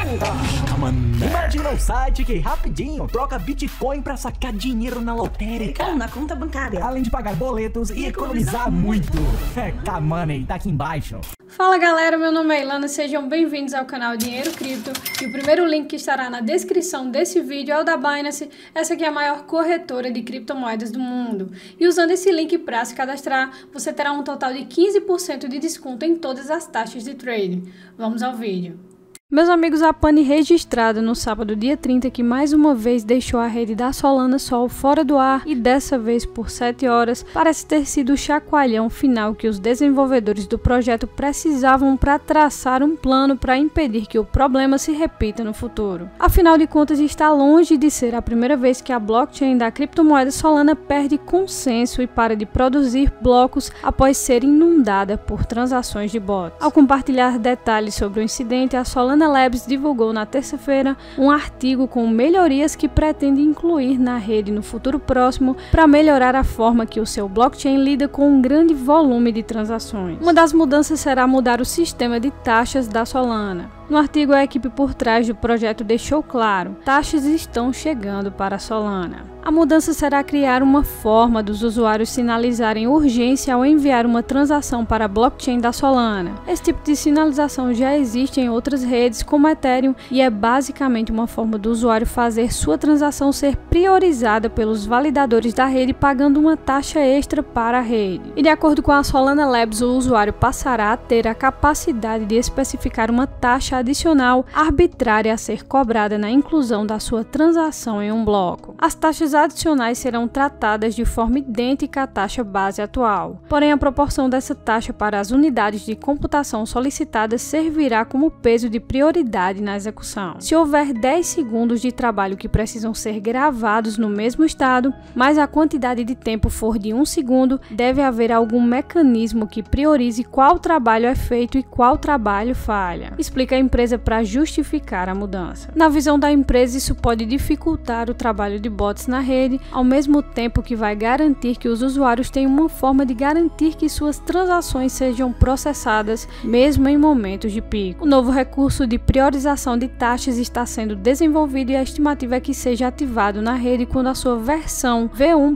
Imagina um site que rapidinho troca Bitcoin pra sacar dinheiro na lotérica. Ou na conta bancária. Além de pagar boletos e economizar muito. K-Money tá aqui embaixo. Fala galera, meu nome é Ilana, sejam bem-vindos ao canal Dinheiro Cripto e o primeiro link que estará na descrição desse vídeo é o da Binance, essa aqui é a maior corretora de criptomoedas do mundo. E usando esse link para se cadastrar, você terá um total de 15% de desconto em todas as taxas de trading. Vamos ao vídeo. Meus amigos, a pane registrada no sábado dia 30 que mais uma vez deixou a rede da Solana Sol fora do ar e dessa vez por 7 horas, parece ter sido o chacoalhão final que os desenvolvedores do projeto precisavam para traçar um plano para impedir que o problema se repita no futuro. Afinal de contas, está longe de ser a primeira vez que a blockchain da criptomoeda Solana perde consenso e para de produzir blocos após ser inundada por transações de bots. Ao compartilhar detalhes sobre o incidente, a Solana Labs divulgou na terça-feira um artigo com melhorias que pretende incluir na rede no futuro próximo para melhorar a forma que o seu blockchain lida com um grande volume de transações. Uma das mudanças será mudar o sistema de taxas da Solana. No artigo, a equipe por trás do projeto deixou claro: taxas estão chegando para a Solana. A mudança será criar uma forma dos usuários sinalizarem urgência ao enviar uma transação para a blockchain da Solana. Esse tipo de sinalização já existe em outras redes como Ethereum e é basicamente uma forma do usuário fazer sua transação ser priorizada pelos validadores da rede pagando uma taxa extra para a rede. E de acordo com a Solana Labs, o usuário passará a ter a capacidade de especificar uma taxa adicional arbitrária a ser cobrada na inclusão da sua transação em um bloco. As taxas adicionais serão tratadas de forma idêntica à taxa base atual, porém a proporção dessa taxa para as unidades de computação solicitadas servirá como peso de prioridade na execução. Se houver 10 segundos de trabalho que precisam ser gravados no mesmo estado, mas a quantidade de tempo for de 1 segundo, deve haver algum mecanismo que priorize qual trabalho é feito e qual trabalho falha, explica a empresa para justificar a mudança. Na visão da empresa, isso pode dificultar o trabalho de bots na rede, ao mesmo tempo que vai garantir que os usuários tenham uma forma de garantir que suas transações sejam processadas, mesmo em momentos de pico. O novo recurso de priorização de taxas está sendo desenvolvido e a estimativa é que seja ativado na rede quando a sua versão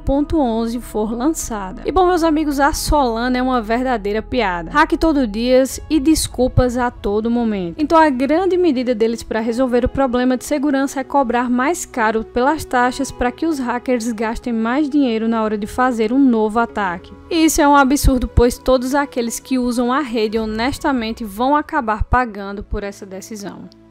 V1.11 for lançada. E bom, meus amigos, a Solana é uma verdadeira piada. Hack todo dia e desculpas a todo momento. Então a grande medida deles para resolver o problema de segurança é cobrar mais caro pelas taxas para que os hackers gastem mais dinheiro na hora de fazer um novo ataque. E isso é um absurdo, pois todos aqueles que usam a rede honestamente vão acabar pagando por essa decisão.